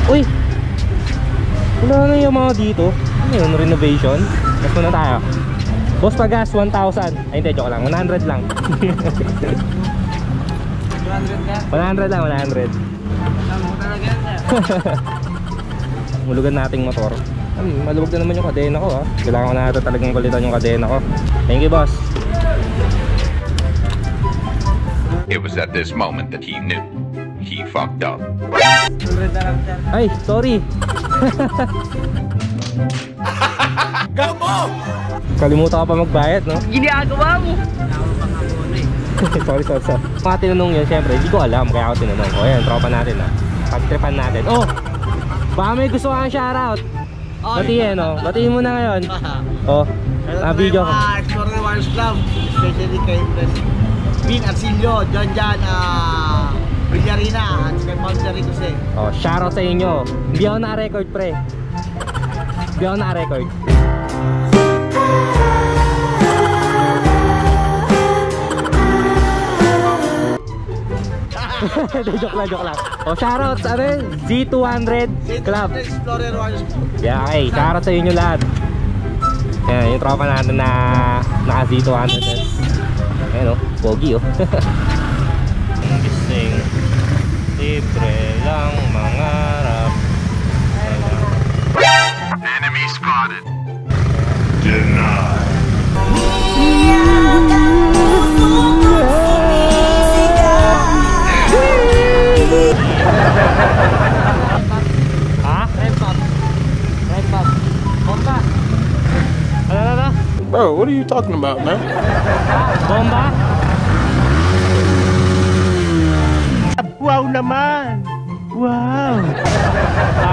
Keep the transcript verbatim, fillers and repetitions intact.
Uy! Wala na yung mga dito. Ano yun? Renovation? Gas muna tayo. Boss Pagas, one thousand. Ay hindi, joke lang. one hundred lang. two hundred ka? one hundred lang, one hundred. Tama talaga yan sir. Mulugan nating motor. Hmm, maluwag na naman yung kadena ko ha. Kailangan ko na natin talagang kulitan yung kadena ko. Thank you boss. It was at this moment that he knew he fucked up. two hundred na lang sir. Ay, sorry. Gabo! Kalimutan ka pa magbayad, no? Ginagawa mo! Ako pa nga muna eh. Sorry, sorry, sorry. Mga tinanong yun, syempre, hindi ko alam kaya ako tinanong. O yan, tropa natin ha. Pagtripan natin. Oh! Baka may gusto kang shoutout. Batiin, no? Batiin mo na ngayon. Oh, na video ko. Explorer Warriors Club, especially kay Vin Arcilio, John Jan, ah, Villarina, at kay Paul Jose. Oh, shoutout sa inyo. Hindi ako na-record, pre. Hindi ako na-record. joke lang, joke lang. Oh, shoutout sa ano? Z two hundred Club. Explorer Warriors Club. Yeah, okay. Shoutout sa inyo lahat. Yan, yung tropa natin na naka Z two hundred. Ayan o, pogi o. Gising, libre lang mangarap. Enemy spotted. Denied. Ha? Red Pop. Red Pop. Bomba. Ano, ano, ano? Bro, what are you talking about, man? Bomba? Wow naman! Wow!